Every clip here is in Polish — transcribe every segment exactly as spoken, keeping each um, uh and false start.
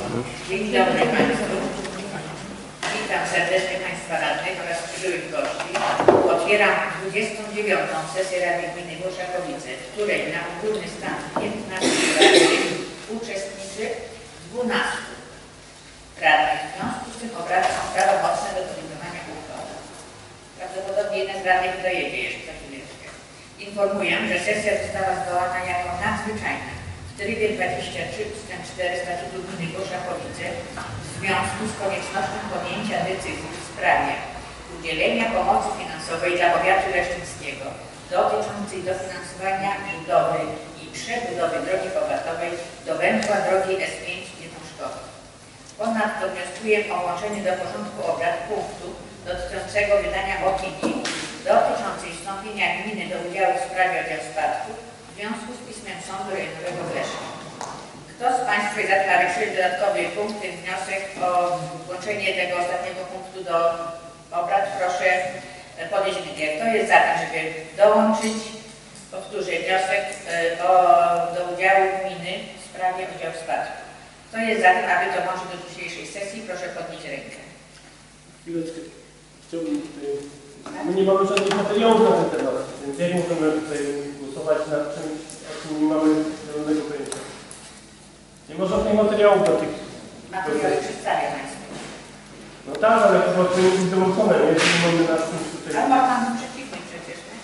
Dzień dobry Państwu. Witam serdecznie Państwa radnych oraz przybyłych gości. Otwieram dwudziestą dziewiątą sesję Rady Gminy Włoszakowice, w której na ogólny stan piętnastu radnych uczestniczy dwunastu radnych. W związku z tym obrady są prawomocne do podejmowania uchwały. Prawdopodobnie jeden z radnych dojedzie jeszcze za chwileczkę. Informuję, że sesja została zwołana jako nadzwyczajna w trybie dwadzieścia trzy ustęp cztery Statutu Gminy Włoszakowice w związku z koniecznością podjęcia decyzji w sprawie udzielenia pomocy finansowej dla powiatu leszczyńskiego dotyczącej dofinansowania budowy i przebudowy drogi powiatowej do węzła drogi S pięć Nietążkowa. Ponadto wnioskuję o włączenie do porządku obrad punktu dotyczącego wydania opinii dotyczącej wstąpienia gminy do udziału w sprawie oddziału spadku w związku z pismem Sądu Rejonowego w Lesznie. Kto z Państwa jest za tym, aby przyjąć dodatkowy punkt, ten wniosek o włączenie tego ostatniego punktu do obrad, proszę podnieść rękę. Kto jest za tym, żeby dołączyć, powtórzę, wniosek o, do udziału gminy w sprawie oddziału spadku. Kto jest za tym, aby dołączyć do dzisiejszej sesji, proszę podnieść rękę. Chwileczkę. Chciałbym tutaj... My nie mamy żadnych materiałów na ten temat, więc jak możemy tutaj głosować nad czymś, o czym nie mamy żadnego pojęcia? Nie ma żadnych materiałów do tych... Materiały przedstawia Państwu. No tak, ale chyba powinien być dołączone, nie? Jeśli mamy nad czymś tutaj... Ale ma Pan przeciwnik przecież, nie?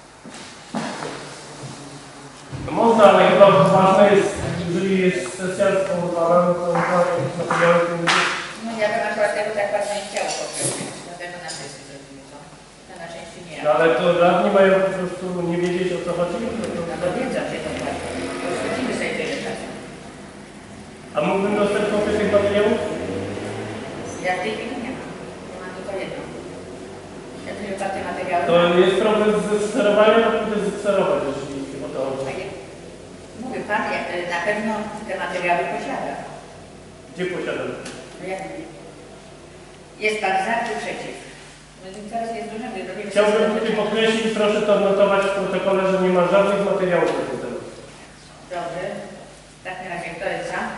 No można, ale chyba ważne jest, jeżeli jest sesja spowodowana, no to chyba jakieś materiały powinny być. No ja bym akurat tego tak bardzo nie chciał poprzednio, dlatego na sesji zrobimy to. To na części nie. No ale to radni mają po prostu nie wiedzieć, o co chodzi? No to wiedzą się to bardzo. Posłuchajmy sobie tyle czasu. A mógłbym dostać kopię tych materiałów? Ja w tej chwili nie mam. Ja mam tylko jedną. Ja tylko te materiały. To jest problem ze sterowaniem, a pójdę zesterować, jeśli o to chodzi. Mówię Pan, ja, na pewno te materiały posiada. Gdzie posiadam? No jak nie? Jest Pan za czy przeciw? No teraz nie zdążymy. Chciałbym tutaj podkreślić, proszę to odnotować w protokole, że nie ma żadnych materiałów na ten temat. Dobrze. W takim razie kto jest za?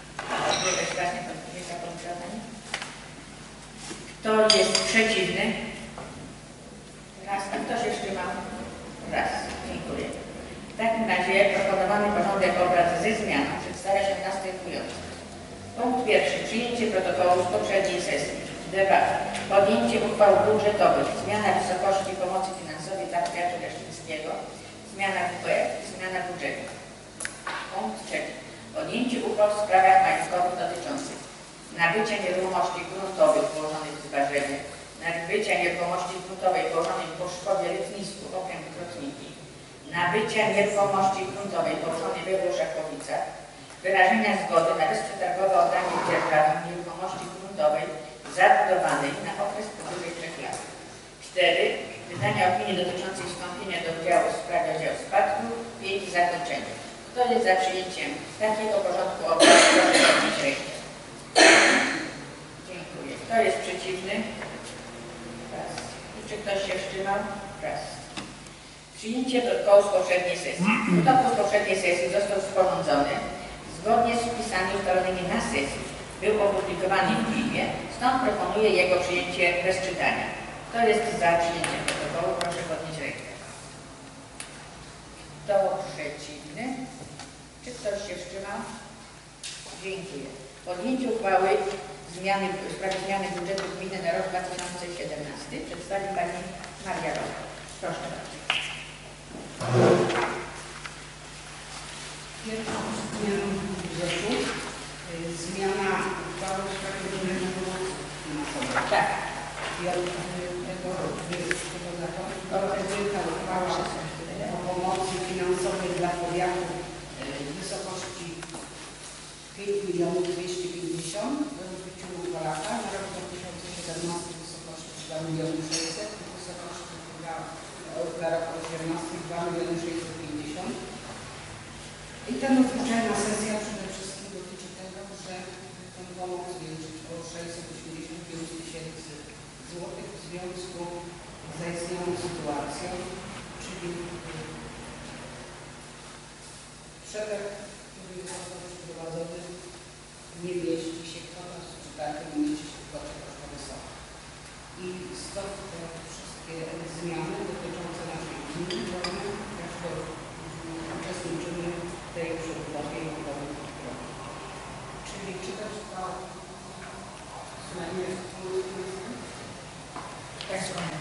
Kto jest przeciwny? Raz. A kto się wstrzymał? Raz. Dziękuję. W takim razie proponowany porządek obrad ze zmianą przedstawia się następująco. Punkt pierwszy. Przyjęcie protokołu z poprzedniej sesji. Dwa. Podjęcie uchwał budżetowych. Zmiana wysokości pomocy finansowej dla powiatu leszczyńskiego. Zmiana W P i zmiana budżetu. Punkt trzeci. Podjęcie uchwał w sprawach majątkowych dotyczących nabycia nieruchomości gruntowych położonych w Zbarzeniu, nabycia nieruchomości gruntowej położonej w Boszkowie, Rytnisku, okręg Krotniki, nabycia nieruchomości gruntowej położonej we Włoszakowicach, wyrażenia zgody na bezprzetargowe oddanie dzierżawy nieruchomości gruntowej zabudowanej na okres powyżej trzech lat. cztery. Wydania opinii dotyczącej wstąpienia do udziału w sprawie oddziału spadku. pięć. Zakończenie. Kto jest za przyjęciem takiego porządku obrad, proszę podnieść rękę. Dziękuję. Kto jest przeciwny? Raz. I czy ktoś się wstrzymał? Raz. Przyjęcie protokołu z poprzedniej sesji. Protokół z poprzedniej sesji został sporządzony zgodnie z wpisami ustalonymi na sesji. Był opublikowany w filmie, stąd proponuję jego przyjęcie bez czytania. Kto jest za przyjęciem protokołu? Proszę podnieść rękę. Kto przeciwny? Czy ktoś się wstrzymał? Dziękuję. Podjęcie uchwały zmiany, w sprawie zmiany budżetu gminy na rok dwa tysiące siedemnasty przedstawi Pani Maria Rocha. Proszę bardzo. Pierwszą zmianą budżetu zmiana uchwały w sprawie udzielenia pomocy finansowej. Tak. Ja tego tego zakonu ta uchwała o pomocy finansowej dla powiatu w wysokości pięć milionów dwieście pięćdziesiąt w rozbiciu dwa lata, na rok dwa tysiące siedemnasty w wysokości dwa miliony sześćset, w wysokości dla, dla roku osiemnasty dwa miliony sześćset pięćdziesiąt. I ta nadzwyczajna sesja przede wszystkim dotyczy tego, że tę pomoc zwiększyć o sześćset osiemdziesiąt pięć tysięcy złotych w związku z zaistniałą sytuacją, czyli przetarg, który został przeprowadzony nie mieści się kwota, tak, nie mieści się kwota kosztorysowa. I stąd te wszystkie zmiany dotyczące naszej gminy, jak to uczestniczymy w tej przebudowie i budowie tych drogi. Czyli czy też to zmianie Tak, słuchamy,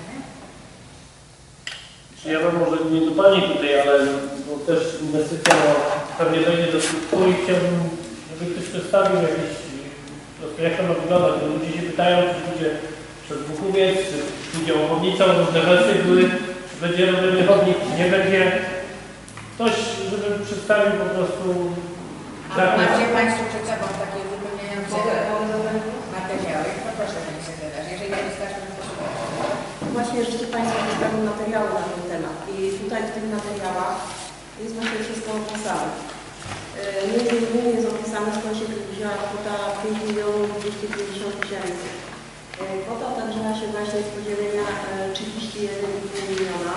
Ja wam może nie do Pani tutaj, ale bo też inwestycja no, pewnie dojdzie do skutku i chciałbym, żeby ktoś przedstawił jakieś, po prostu jak to ma wyglądać, bo ludzie się pytają, czy ludzie przez Bukowiec, czy ludzie obwodnicą, różne wersje były, czy będzie robiony chodnik, czy nie będzie. Ktoś, żeby przedstawił po prostu A macie Państwo przed sobą takie wypełniające materiały? To proszę, Pani Sekretarz, jeżeli nie wystarczy, to posłuchać. Właśnie życzę Państwu przedstawić materiały na ten temat i tutaj w tych materiałach jest właśnie wszystko opisane. Między innymi jest opisane, skąd się wzięła kwota pięć milionów dwieście pięćdziesiąt tysięcy. Kwota ta wzięła się właśnie z podzielenia trzydzieści jeden i pół miliona.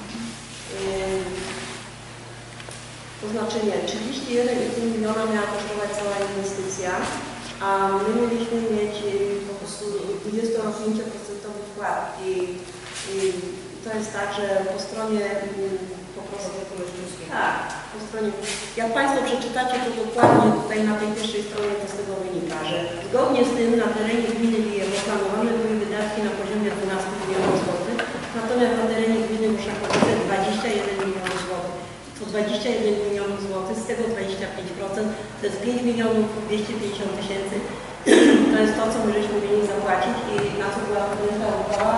To znaczy nie, trzydzieści jeden i pół miliona miała kosztować cała inwestycja, a my mieliśmy mieć po prostu dwudziestopięć procent wkład i, i to jest tak, że po stronie po prostu tak, po stronie, jak Państwo przeczytacie, to dokładnie tutaj na tej pierwszej stronie to z tego wynika, że zgodnie z tym na terenie gminy Lijewo planowane były wydatki na poziomie dwunastu milionów złotych, natomiast na terenie gminy Muszakowice dwadzieścia jeden milionów złotych. To dwadzieścia jeden milionów złotych, z tego dwadzieścia pięć procent to jest pięć milionów dwieście pięćdziesiąt tysięcy. To jest to, co my żeśmy mieli zapłacić i na co była podjęta uchwała.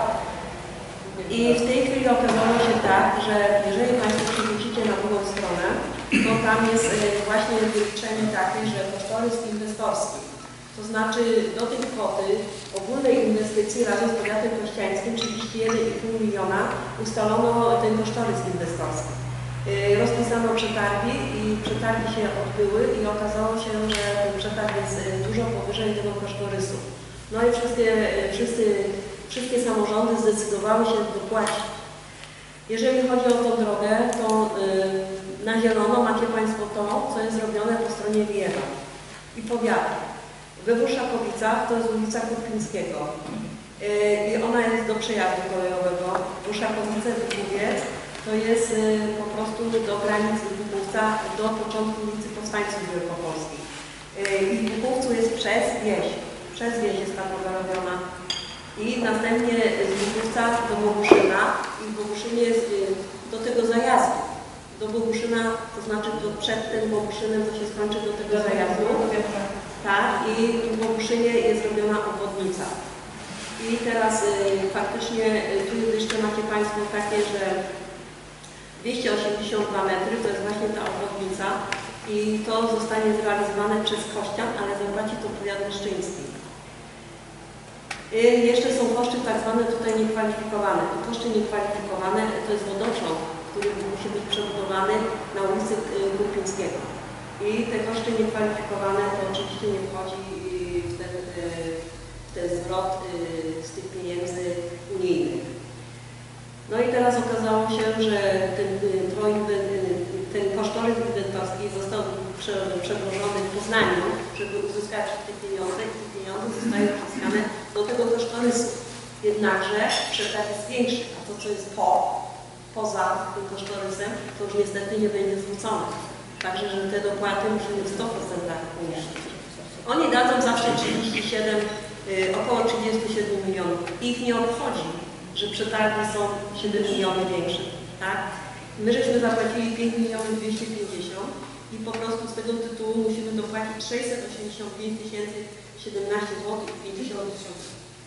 I w tej chwili okazało się tak, że jeżeli Państwo przewrócicie na drugą stronę, to tam jest właśnie wyliczenie takie, że kosztorys inwestorski, to znaczy do tej kwoty ogólnej inwestycji razem z powiatem kościańskim trzydzieści jeden i pół miliona ustalono ten kosztorys inwestorski. Rozpisano przetargi i przetargi się odbyły i okazało się, że ten przetarg jest dużo powyżej tego kosztorysu. No i wszystkie, wszyscy, wszystkie samorządy zdecydowały się dopłacić. Jeżeli chodzi o tą drogę, to yy, na zielono macie Państwo to, co jest zrobione po stronie Lijewa i powiatu. We Włoszakowicach to jest ulica Kurpińskiego yy, i ona jest do przejazdu kolejowego. Włoszakowice, Bukowiec to jest y, po prostu do granic Bukowca, do początku ulicy Powstańców Wielkopolskich. Y, I w Bukowcu jest przez wieś, przez wieś jest ta droga robiona. I następnie z Bukowca do Boguszyna i w Boguszynie jest y, do tego zajazdu. Do Boguszyna, to znaczy do, przed tym Boguszynem to się skończy do tego zajazdu. Tak, i w Boguszynie jest robiona obwodnica. I teraz y, faktycznie y, tu jeszcze macie Państwo takie, że dwieście osiemdziesiąt dwa metry, to jest właśnie ta obwodnica i to zostanie zrealizowane przez Kościan, ale zapłaci to powiat leszczyński. Jeszcze są koszty tak zwane tutaj niekwalifikowane. To koszty niekwalifikowane to jest wodoczop, który musi być przebudowany na ulicy Kurpińskiego. I te koszty niekwalifikowane to oczywiście nie wchodzi w ten, w ten zwrot z tych pieniędzy unijnych. No i teraz okazało się, że ten, ten kosztorys inwestorski został przedłożony w Poznaniu, żeby uzyskać te pieniądze i te pieniądze zostają uzyskane do tego kosztorysu. Jednakże przetarg jest większy, a to co jest po, poza tym kosztorysem, to już niestety nie będzie zwrócone. Także, że te dopłaty musimy w sto procent umieścić. Oni dadzą zawsze trzydzieści siedem, około trzydzieści siedem milionów. Ich nie obchodzi, że przetargi są siedem milionów większe, tak? My żeśmy zapłacili pięć milionów dwieście pięćdziesiąt i po prostu z tego tytułu musimy dopłacić sześćset osiemdziesiąt pięć tysięcy siedemnaście złotych i pięćdziesiąt tysięcy.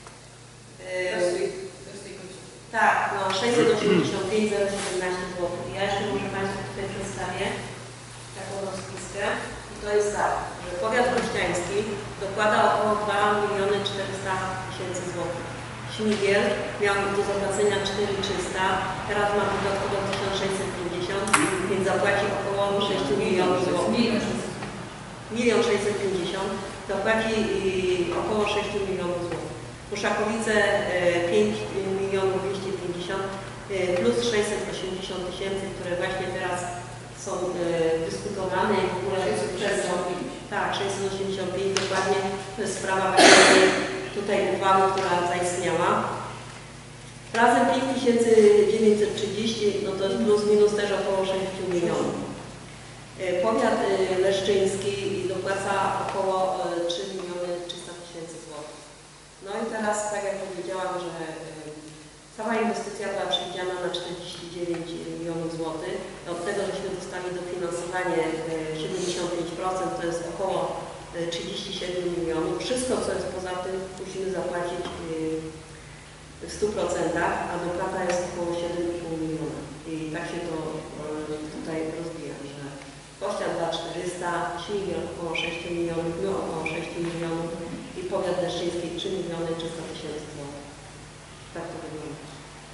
Tak, no sześćset osiemdziesiąt pięć tysięcy siedemnaście złotych. Ja jeszcze może Państwu tutaj przedstawię taką rozpiskę. I to jest tak, że powiat kościański dokłada około dwa miliony czterysta tysięcy złotych. Śmigiel miał do zapłacenia cztery tysiące trzysta, teraz ma dodatkowo tysiąc sześćset pięćdziesiąt, więc zapłaci około sześć milionów złotych. milion sześćset pięćdziesiąt, zapłaci około sześć milionów złotych. Muszakowice pięć milionów dwieście pięćdziesiąt plus sześćset osiemdziesiąt tysięcy, które właśnie teraz są dyskutowane i w ogóle przez Tak, sześćset osiemdziesiąt pięć dokładnie. To jest sprawa właśnie tutaj uchwały, która zaistniała. Razem pięć tysięcy dziewięćset trzydzieści, no to jest plus minus też około sześć milionów. Powiat leszczyński dopłaca około trzy miliony trzysta tysięcy złotych. No i teraz, tak jak powiedziałam, że cała inwestycja była przewidziana na czterdzieści dziewięć milionów złotych. Od tego żeśmy dostali dofinansowanie siedemdziesiąt pięć procent, to jest około trzydzieści siedem milionów. Wszystko, co jest poza tym, musimy zapłacić w stu procentach, a dopłata jest około siedem i pół miliona. I tak się to tutaj rozwija, że Kościan da czterysta, Śmigiel około sześć milionów, my około sześć milionów i powiat leszczyński trzy miliony trzysta tysięcy złotych. Tak to wygląda.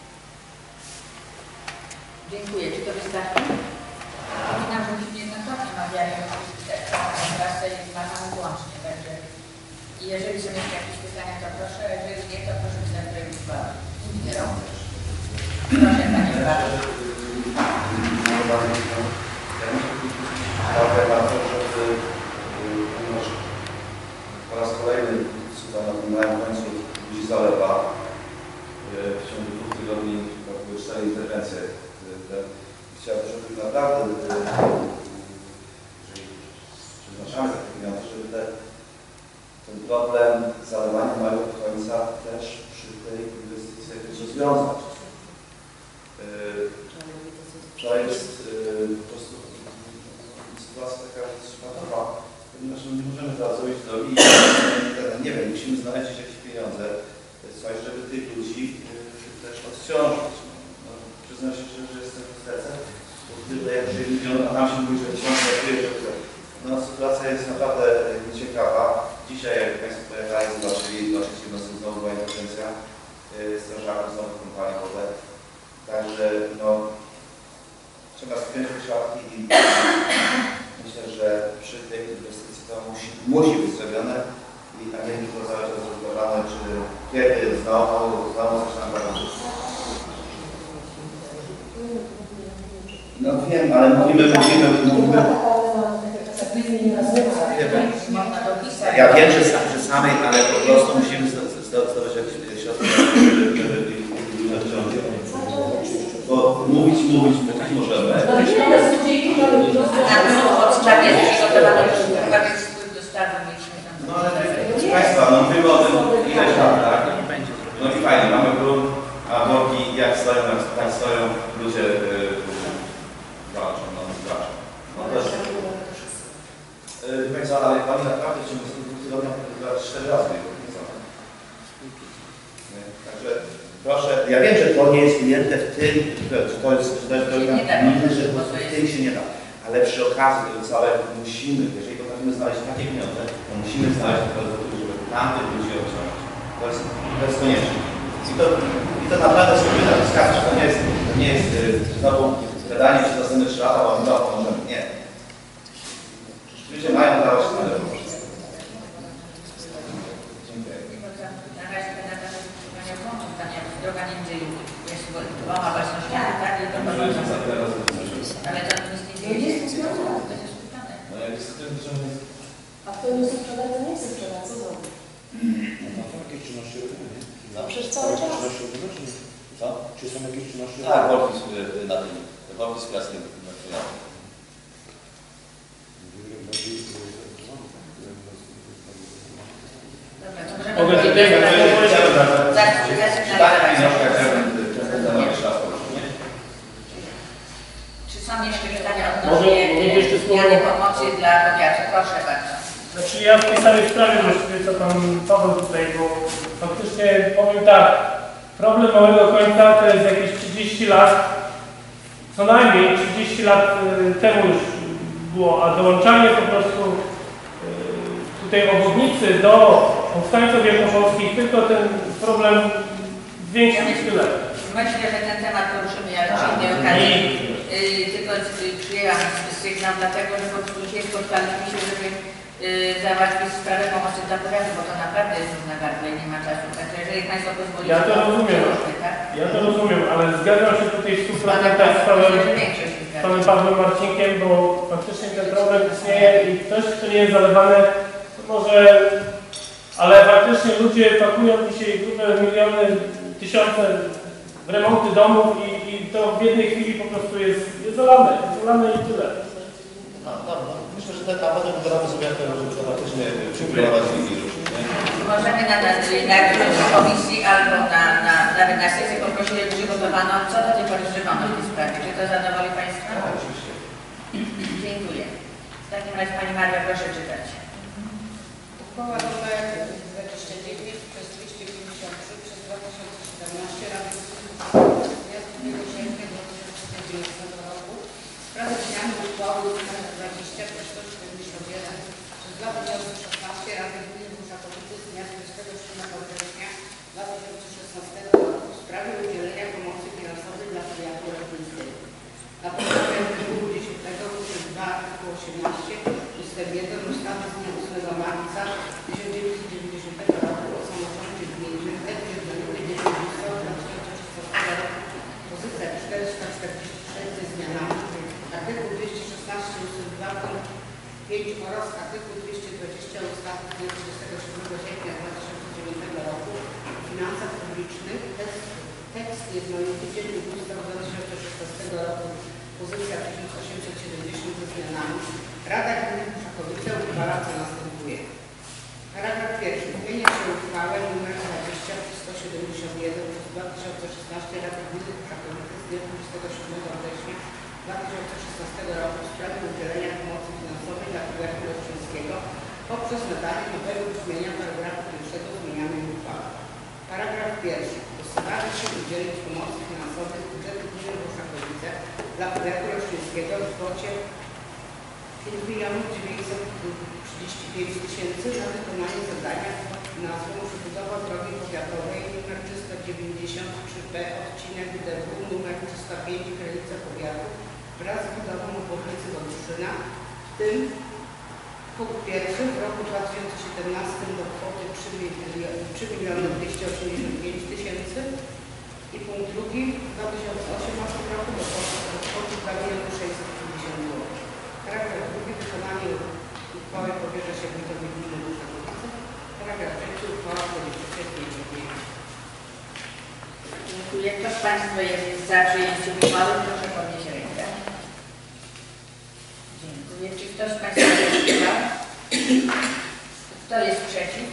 Dziękuję. Czy to wystarczy? Powinnam, że myśmy jednokrotnie mawiali o trasę i zmawiamy wyłącznie. Także i jeżeli są jeszcze jakieś pytania, to proszę, jeżeli nie, to proszę pisać projekt uchwały. Proszę, Panie Bardzo. Uwagę na to, żeby ponieważ po raz kolejny słucha na końcu ludzi zalewa. W ciągu dwóch tygodni były cztery interwencje. Chciałbym, żeby naprawdę, jeżeli przeznaczamy takie pieniądze, żeby te, ten problem zalewania małego końca też przy tej inwestycji jakoś rozwiązać. To jest po prostu sytuacja taka szpatowa, ponieważ nie możemy teraz zrobić drogi. Nie wiem, musimy znaleźć jakieś pieniądze, coś, żeby tych ludzi też odciążyć. No, przyznam się, że, że jestem w serce, bo tyle jak milion, a nam się mówi, że tysiąc że no, sytuacja jest naprawdę nieciekawa. Dzisiaj, jak Państwo pojechali, zobaczyli, zobaczycie, no, znowu była interwencja strażaków, znowu kąpali wodę. Także, no, trzeba spiąć te szafki i myślę, że przy tej inwestycji to musi, musi być zrobione i tak nie tylko cały czas rozbudowane, czy kiedy znowu, znowu coś tam robić. No wiem, ale mówimy, mówimy, mówimy. Ja wiem, że, że samej, ale po prostu musimy zdobyć jakieś środki, bo mówić, mówić, mówić możemy. Na podstawie przygotowanej wpływ dostawy mieliśmy tam. No ale proszę Państwa, no mówimy o tym ileś lat, tak? No i fajnie, mamy grunt, a worki jak stoją, jak tak stoją, ludzie yy, walczą, no walczą. No też. Yy, Państwa, ale Pani naprawdę w ciągu dwóch tygodni cztery razy jego Także proszę, ja wiem, że to nie jest ujęte w tym, że to jest, że to jest program gminy, że to w tym się nie da. Ale przy okazji tego całego musimy, jeżeli potrafimy znaleźć takie pieniądze, to musimy znaleźć tylko żeby tamtych ludzi obciążyć. To jest, to jest konieczne. I to, i to naprawdę sobie naciskać, to nie jest, to nie jest yy, znowu gadanie przez następne trzy lata, bo my to pomożemy. Nie. Ludzie mają dawać się na pomoc. Dziękuję. Na razie pytania droga między jest dwoma własnościami, tak? I to ale to nic nie dzieje. No jak jest tym, że nie... A kto nie chce sprzedać, to nie chce sprzedać, co zrobić? No to jakieś czynności robimy, nie? No przecież cały czas. Czynności robimy, czy nie? Co? Czy są jakieś czynności Tak, robimy? worki na tym, worki z piaskiem na chwilę. Dobra, Mogę tutaj Czy są jeszcze pytania Może- odnośnie może jeszcze słowo- zmiany pomocy dla powiatu? Proszę bardzo. Znaczy ja w tej samej sprawie właściwie co Pan Paweł tutaj, bo faktycznie powiem tak, problem małego końca to jest jakieś trzydzieści lat, co najmniej trzydzieści lat y, temu już było, a dołączanie po prostu y, tutaj obwodnicy do powstańców wielkopolskich, tylko ten problem zwiększył tyle. Myślę, że ten temat poruszymy, ale przy innej okazji. Yy, tylko yy, przyjęłam sygnał, dlatego że po prostu się spotkaliśmy się, żeby yy, załatwić sprawę pomocy dla powiatu, bo to naprawdę jest równa gardła i nie ma czasu. Także jeżeli Państwo pozwolicie, Ja to rozumiem. proszę, tak? Ja to rozumiem, ale zgadzam się tutaj w stu Pana procentach z Paweł. większość się zgadza. z panem Pawłem Marcinkiem, bo faktycznie ten problem istnieje i ktoś, kto nie jest zalewany, to może, ale faktycznie ludzie pakują dzisiaj grube miliony, tysiące w remonty domów i, i to w jednej chwili po prostu jest, jest zalane, jest zalane i tyle. No, no, no. Myślę, że ten, a potem wybramy sobie jak to, żeby to faktycznie przygotować i ruszyć, nie? Możemy na, na, na komisji albo na, na, nawet na sesję poprosili, przygotowano, co do tej pory zrobiono w tej sprawie. Czy to zadowoli Państwa? Tak, oczywiście. Dziękuję. W takim razie Pani Maria, proszę czytać. Uchwała nr dwadzieścia dziewięć przez dwieście pięćdziesiąt trzy przez dwa tysiące siedemnaście Rady Ministrów z dnia drugiego sierpnia dwa tysiące dziewiętnastego roku w sprawie zmiany uchwały nr dwadzieścia przez sto siedemdziesiąt jeden przez dwa tysiące szesnaście Rady Gminy Muszakowice z dnia dwudziestego siódmego września dwa tysiące szesnastego roku w sprawie udzielenia pomocy finansowej dla powiatu raczyńskiego. Na podstawie artykułu dziesiątego przez dwa artykuł osiemnaście ustęp jeden ustawy z dnia ósmego marca tysiąc dziewięćset dziewięćdziesiątego roku o samorządzie gminnym dwa tysiące szesnastego roku pozycja czterysta czterdzieści sześć ze zmianami, artykuł dwieście szesnaście ustęp dwa punkt pięć oraz artykuł dwieście dwadzieścia ustawy z dnia trzydziestego siódmego sierpnia dwa tysiące dziewiątego roku o finansach publicznych, tekst, tekst jednolity dziennik ustaw dwa tysiące szesnastego roku pozycja tysiąc osiemset siedemdziesiąt ze zmianami. Rada Gminy Muszakowice uchwala, co następuje. Paragraf pierwszy. Zmienia się uchwałę nr dwadzieścia przez sto siedemdziesiąt jeden przez dwa tysiące szesnaście Rady Gminy Muszakowice z dnia dwudziestego siódmego września dwa tysiące szesnastego roku w sprawie udzielenia pomocy finansowej dla powiatu leszczyńskiego poprzez nadanie nowego brzmienia paragrafu pierwszego zmienianej uchwały. Paragraf pierwszy. Postanowi się udzielić pomocy finansowej z budżetu Gminy Muszakowice dla powiatu leszczyńskiego w kwocie pięć milionów dziewięćset trzydzieści pięć tysięcy na wykonanie zadania nazwą przebudowa drogi powiatowej nr trzysta dziewięćdziesiąt trzy B odcinek D W nr trzysta pięć granice powiatu wraz z budową obwodnicy Dobruszyna, w tym punkt pierwszy w roku dwa tysiące siedemnastym do kwoty trzy miliony dwieście osiemdziesiąt pięć tysięcy i punkt drugi w dwa tysiące osiemnastym roku do kwoty dwa miliony sześćset pięćdziesiąt złotych. Paragraf drugi. Wykonanie uchwały powierza się wójtowi gminy Muszakowice. Paragraf trzeci. Uchwała podjęcia się. Dziękuję. Kto z Państwa jest za przyjęciem uchwały, proszę podnieść rękę. Dziękuję. Czy ktoś z Państwa jest za? Kto jest przeciw?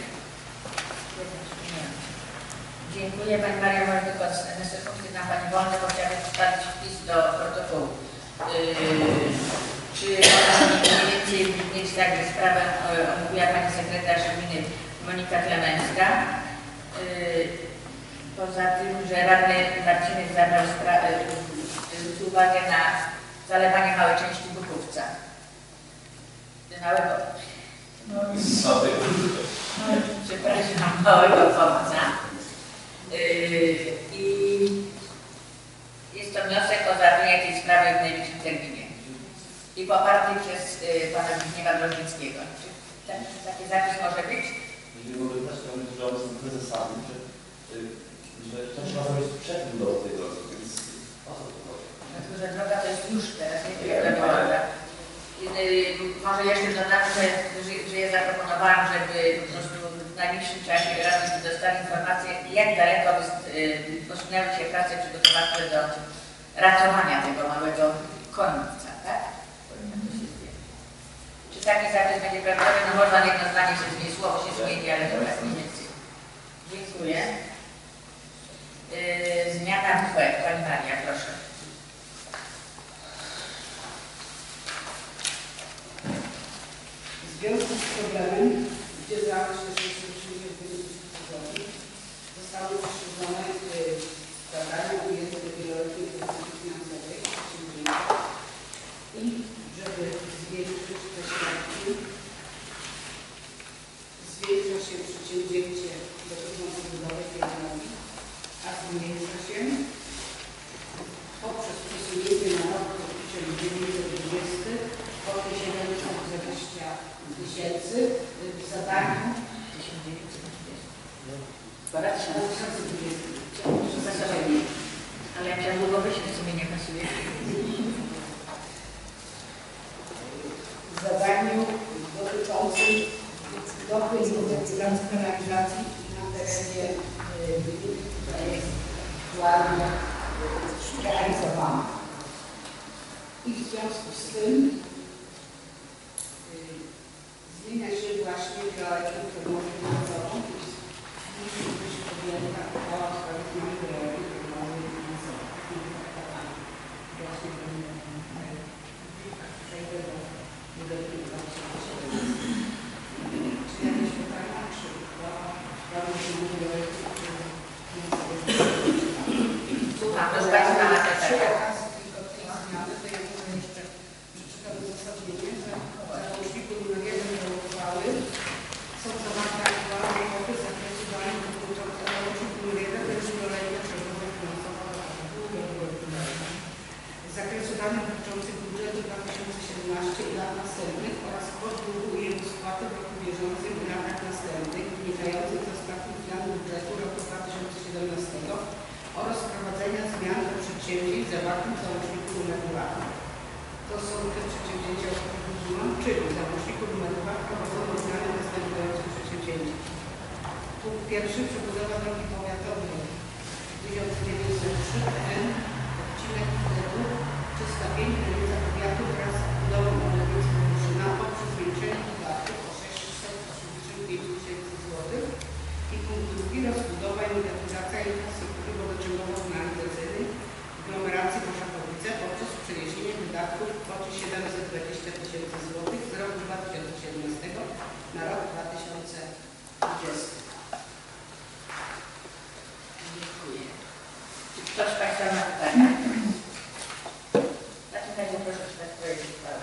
Dziękuję. Pani Maria, może tylko na sekundkę na Pani wolne, bo chciałabym wstawić wpis do protokołu. Yy, czy można mniej więcej mieć także sprawę, omówiła Pani Sekretarz Gminy Monika Klemeńska. Yy, poza tym, że radny Marcinek zabrał sprawę, zwrócił uwagę na zalewanie małej części Buchówca. Małego, no, przepraszam, małego Chomca. Yy, I jest to wniosek o zabranie tej sprawy w najbliższym terminie. I poparty przez y, pana Zbigniewa Drożnickiego. Czy ten, taki zapis może być? Jeżeli mogę też powiedzieć, że obecnym prezesami, że, że to trzeba zrobić przed budową tej drogi, więc o co to chodzi? Dlatego, że droga to jest już teraz, nie tylko droga. Może jeszcze dodam, że, że, że ja zaproponowałam, żeby po prostu w najbliższym czasie radni dostali informację, jak daleko y, posunęły się prace przygotowawcze do ratowania tego małego końca, tak? Czy taki zapis będzie prawidłowy? No można jedno zdanie się zmieni, słowo się zmieni, ale to tak mniej więcej. Dziękuję. Yy, zmiana W. Pani Maria, proszę. W związku z problemem, gdzie znalazł się szczęśliwie w wyniku drogi, zostały rozszerzone zadania ujęte do wieloletniej polityki finansowej przedsięwzięcia i żeby zwiększyć te środki, zwiększa się przedsięwzięcie dotyczące budowy tej drogi, a zmniejsza się poprzez przesunięcie na rok tysiąc dziewięćset dwudziesty kwoty siedemset dwadzieścia tysięcy w zadaniu tysiąc dziewięćset dwudziesty. dwa tysiące dwudziesty. Ale jak ja długo wyślę, w sumie nie pasuje. racjonalizacji na terenie, która jest aktualnie realizowana. I w związku z tym zmienia się właśnie geologię prognozy finansową, musi być podjęta uchwała w sprawie zmiany geologii prognozy finansowej. Właśnie przejdę do budżetu dwa tysiące siedemnastego. Czy jakieś pytania, czy uchwała w sprawie zmiany geologii finansowej? Słucham, proszę Państwa, na te Przy pytania. okazji tylko tej zmiany, to ja może jeszcze przeczytam uzasadnienie, że w załączniku numer jeden do uchwały są zawarte aktualne kwoty z zakresu danych dotyczących załącznik numer jeden to jest kolejna przegląda finansowa z zakresu danych dotyczących budżetu dwa tysiące siedemnastego i lat następnych oraz kwot długu i jego spłaty w roku bieżącym i latach następnych wynikających z ostatnich zmian budżetu roku dwa tysiące siedemnastego oraz wprowadzenia zmian do przedsięwzięć zawartych w załączniku numer dwa. To są te przedsięwzięcia, o których mówiłam, czyli w załączniku numer dwa wprowadzono zmiany następujących przedsięwzięć. Punkt pierwszy, przebudowa drogi powiatowej tysiąc dziewięćset trzy P M, odcinek trzysta pięć granica powiatu wraz z budową obwodnicy Wojewódzina poprzez zwiększenie wydatków o sześćset osiemdziesiąt pięć tysięcy złotych. I punkt drugi, rozbudowa i modernizacja infrastruktury wodociągowo-kanalizacyjnej aglomeracji Moszakowice poprzez przeniesienie wydatków w kwocie siedemset dwadzieścia tysięcy złotych z roku dwa tysiące siedemnastego na rok dwa tysiące dwudziesty. Dziękuję. Czy ktoś z Państwa ma pytania? W takim razie proszę czytać projekt uchwały.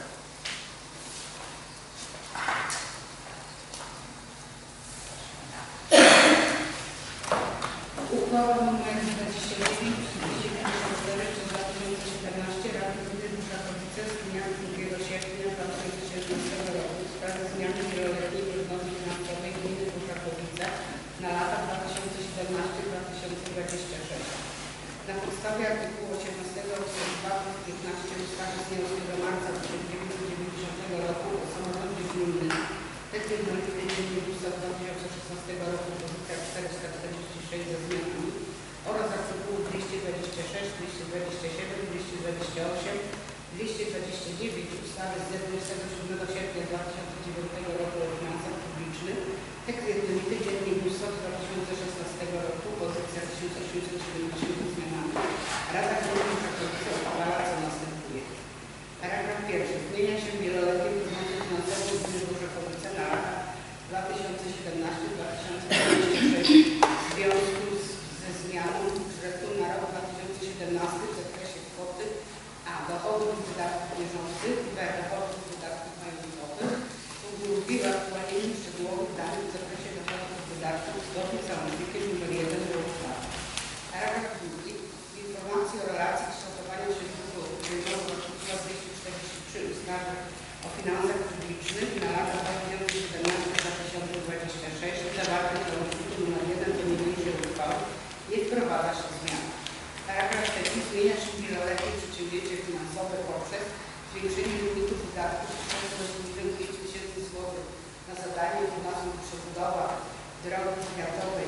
Uchwała nr dwadzieścia dziewięć dwieście pięćdziesiąt cztery przez dwa tysiące siedemnaście Rady Gminy Moszakowice z dnia drugiego sierpnia dwa tysiące siedemnastego roku w sprawie zmiany wieloletniej prognozy finansowej Gminy Moszakowice na lata dwa tysiące siedemnasty do dwa tysiące dwudziestego szóstego. Na podstawie artykułu osiemnastego ustęp dwa punkt piętnaście ustawy z dnia ósmego marca tysiąc dziewięćset dziewięćdziesiątego roku o samorządzie gminnym tekst jednolity dziennie dwa tysiące szesnastego roku pozycja czterysta czterdzieści sześć ze zmianami oraz artykułu dwieście dwadzieścia sześć, dwieście dwadzieścia siedem, dwieście dwadzieścia osiem, dwieście dwadzieścia dziewięć ustawy z dwudziestego siódmego sierpnia dwa tysiące dziewiątego roku o finansach publicznych tekst jednolity dziennie dwa tysiące szesnastego roku pozycja tysiąc osiemset siedemdziesiąt ze zmianami. Rada Gminy Moszakowice uchwala co następuje. Paragraf pierwszy. Zmienia się wieloletnie prognozy finansowe Gminy Moszakowice na lata dwa tysiące siedemnasty do dwa tysiące dwudziestego szóstego w związku z, ze zmianą budżetu na rok dwa tysiące siedemnasty w zakresie kwoty A. Dochodów i wydatków bieżących, B. Dochodów i wydatków majątkowych, drugi aktualnie szczegółowych danych w zakresie dochodów i wydatków zgodnie z załącznikiem nr jeden do uchwały. Paragraf drugi. Informacji o relacji kształtowania środków urzędowych artykułu dwieście czterdzieści trzy ustawy o finansach publicznych na lata dwa tysiące siedemnasty do dwa tysiące dwudziestego szóstego zawartych w załączniku nr jeden do niniejszej uchwały nie wprowadza się zmian. Paragraf trzeci. Zmienia się wieloletnie przedsięwzięcie finansowe poprzez zwiększenie limitu wydatków o sześćset pięć tysięcy złotych na zadanie pod nazwą przebudowa drogi powiatowej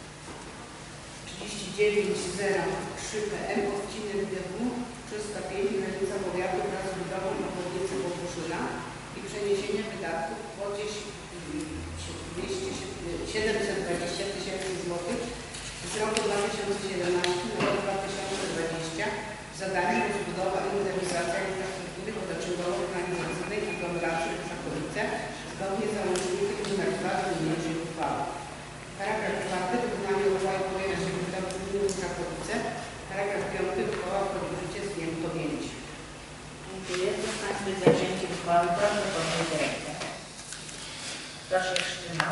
trzydzieści dziewięć zero trzy P M odcinek D W trzysta pięć granica powiatu wraz z budową obwodnicy Bobuszyna i przeniesienie wydatków w kwocie siedemset dwadzieścia tysięcy złotych z roku dwa tysiące siedemnastego na rok dwa tysiące dwudziesty. Zadanie rozbudowa i modernizacja infrastruktury wodociągowo-kanalizacyjnej aglomeracji Moszakowice zgodnie z załącznikiem nr dwa do niniejszej uchwały. Paragraf czwarty. Wykonanie uchwały powierza się Wójtowi Gminy Moszakowice. Paragraf piąty. Uchwała wchodzi w życie z dniem podjęcia. Dziękuję. Kto z Państwa jest za przyjęciem uchwały, proszę podnieść rękę. Kto się wstrzymał?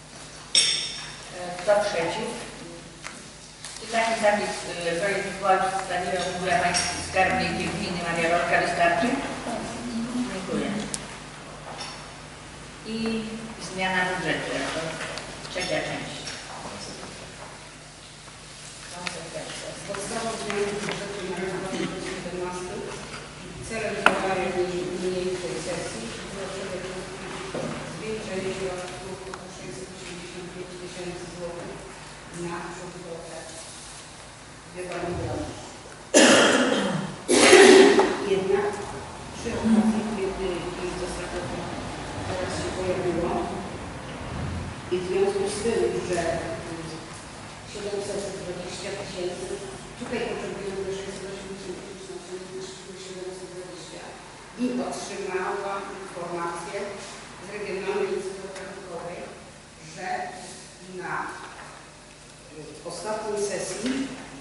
Kto przeciw? Czy taki zapis y, projekt uchwały przedstawiła mówiła Państwu skarbnik gminy Maria Rolka wystarczy? Dziękuję. I zmiana budżetu jako trzecia część. Podstawą zmiany budżetu na rok dwa tysiące siedemnasty celem działania niniejszej sesji było przede wszystkim zwiększenie środków o sześćset osiemdziesiąt tysięcy złotych na przebudowę wiadomo. Jednak przy okazji, kiedy zostało teraz się pojawiło i w związku z tym, że siedemset dwadzieścia tysięcy, tutaj potrzebujemy sześćset osiemdziesiąt siedemset dwadzieścia i otrzymałam informację z Regionalnej Izby Obrachunkowej, że na ostatniej sesji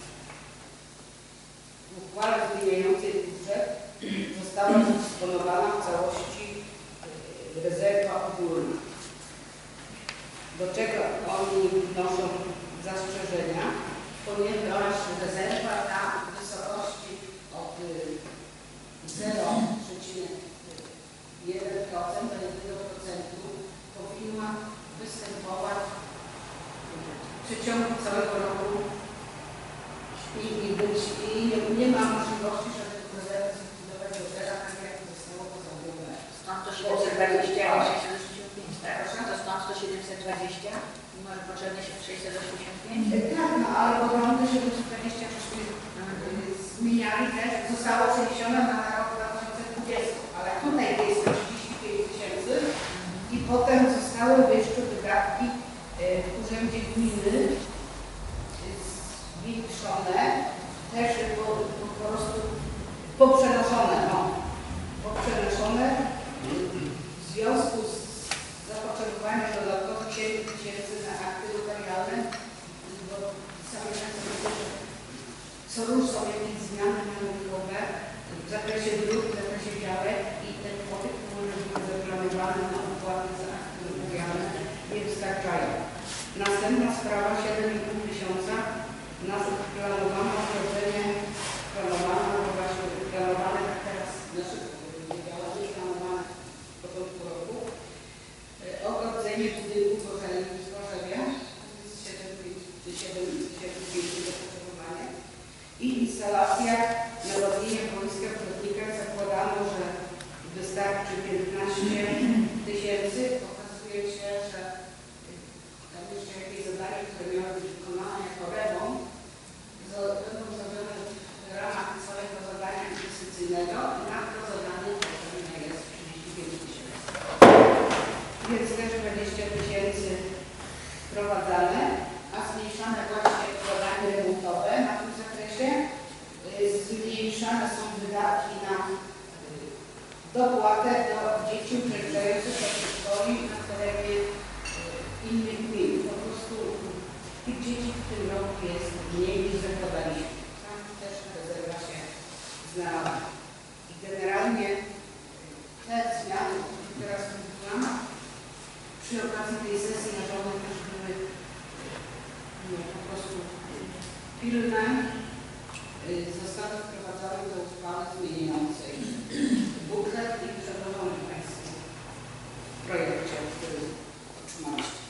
w uchwale zmieniającej budżet została dysponowana w całości rezerwa ogólna, do czego oni wnoszą zastrzeżenia, ponieważ rezerwa ta w wysokości od zero przecinek jeden procent do jeden procent powinna występować w przeciągu całego roku i, i, być, i nie, nie ma możliwości, żeby rezerwę zlikwidować do zera, tak jak zostało to zrobione. Stąd to siedemset dwadzieścia, a sześćset osiemdziesiąt pięć, tak? To stąd to siedemset dwadzieścia, może potrzebne się sześćset osiemdziesiąt pięć? Tak, no ale poglądy siedemset dwadzieścia żeśmy zmieniali też, zostało przeniesione na rok dwa tysiące dwudziesty, ale tutaj jest trzydzieści pięć tysięcy i potem zostały jeszcze wydatki w Urzędzie Gminy zwiększone, też po, po prostu poprzenoszone, no, poprzenoszone w związku z zapotrzebowaniem dodatkowych siedem tysięcy na akty notarialne, bo sami Państwo wiedzą, że co już są jakieś zmiany mianowe w zakresie dróg, w zakresie działek i te kwoty, które były zaplanowane na opłaty za akty notarialne, nie wystarczają. Następna sprawa, siedem i pół tysiąca na planowane wprowadzenie, planowane, no właśnie planowane tak teraz, znaczy działanie planowane w początku roku, ogrodzenie budynku w Zgorzewie, siedem tysięcy zapotrzebowanie i instalacja nawodnienia boiska w Brodnikach. Zakładano, że wystarczy piętnaście tysięcy. Okazuje się, że tam jeszcze jakieś zadanie, które miało być wykonane jako remont, będą zrobione w ramach całego zadania inwestycyjnego i na to zadanie potrzebne jest trzydzieści pięć tysięcy. Więc też dwadzieścia tysięcy wprowadzane, a zmniejszane właśnie zadanie remontowe na tym zakresie. Zmniejszane są wydatki na dopłatę do dzieci uczęszczających do przedszkoli na terenie innych gmin. Po prostu tych dzieci w tym roku jest mniej niż zakładaliśmy. Tam też rezerwa się znalazła. I generalnie te zmiany, które teraz mówiłam, przy okazji tej sesji naszej też były no, po prostu pilne, zostały wprowadzone do uchwały zmieniającej budżet i przedłożony Państwu w projekcie, który otrzymaliście.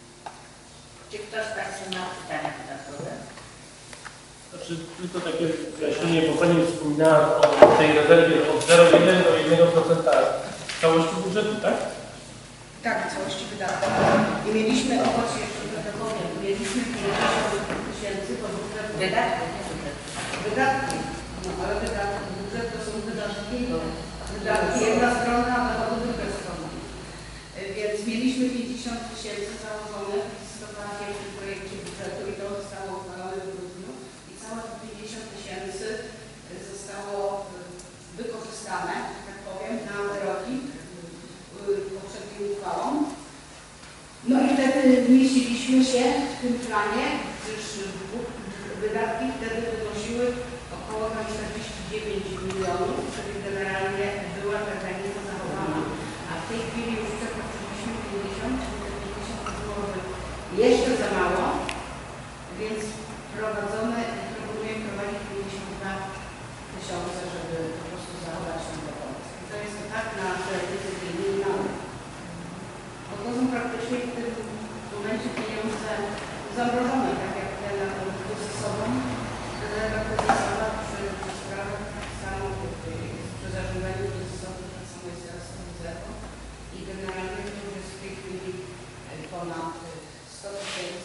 Czy ktoś z Państwa ma pytania dodatkowe? Znaczy, tylko takie wyjaśnienie, bo Pani wspominała o tej rezerwie od zero przecinek jeden do jednego procenta całości budżetu, tak? Tak, całości wydatków. I mieliśmy, o właśnie jeszcze to powiem, mieliśmy pięćdziesiąt tysięcy po budżetu. Wydatki, nie budżet. Wydatki. No ale wydatki, budżet to są wydatki. Wydatki jedna strona, a dochody druga strona. Więc mieliśmy pięćdziesiąt tysięcy założonych w listopadzie w tym projekcie budżetu i to zostało uchwalone w grudniu. I całe pięćdziesiąt tysięcy zostało wykorzystane, tak powiem, na wyroki poprzednim uchwałom. No i wtedy mieściliśmy się w tym planie, gdyż wydatki wtedy wynosiły około czterdzieści dziewięć milionów, czyli generalnie była ta granica zachowana, a w tej chwili już przekroczyliśmy pięćdziesiąt, czyli te pięćdziesiąt byłoby jeszcze za mało, więc prowadzone, proponuję prowadzić pięćdziesiąt dwa tysiące, żeby po prostu zachować ten pomoc. To jest tak na teoretyce minimalne. Bo to są praktycznie w tym momencie pieniądze zamrożone, tak jak te na kryzysową, rezerwa kryzysowa przy, przy sprawach tak samo, przy zarządzaniu kryzysowym tak samo jest teraz rezerwą i generalnie to już jest w tej chwili ponad sto tysięcy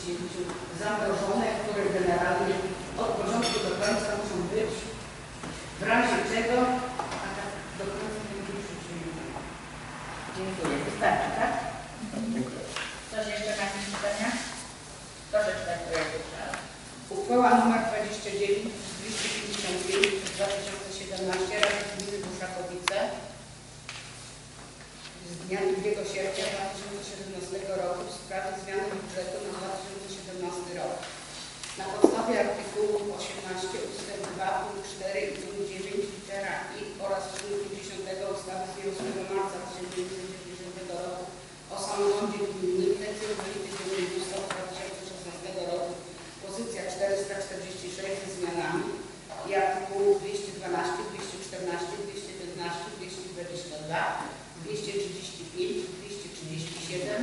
przedsięwzięciu zamrożone, które generalnie od początku do końca muszą być, w razie czego, a tak do końca nie przyjmuje. Dziękuję. Wystarczy, tak? Dziękuję. Ktoś jeszcze ma jakieś pytania? Proszę czytać projekt uchwały. Uchwała nr dwadzieścia dziewięć dwieście pięćdziesiąt pięć przez dwa tysiące siedemnaście Rady Gminy Buszakowice z dnia drugiego sierpnia dwa tysiące siedemnastego roku w sprawie zmiany budżetu na dwa tysiące siedemnasty rok. Na podstawie artykułu osiemnaście ustęp dwa punkt cztery i punkt dziewięć litera I oraz punktu dziesiątego ustawy z dnia ósmego marca tysiąc dziewięćset dziewięćdziesiątego roku o samorządzie gminnym decyzji dziennej ustawy dwa tysiące szesnastego roku pozycja czterysta czterdzieści sześć ze zmianami i artykułów dwieście dwanaście, dwieście czternaście, dwieście piętnaście, dwieście dwadzieścia dwa, dwieście trzydzieści pięć, dwieście trzydzieści siedem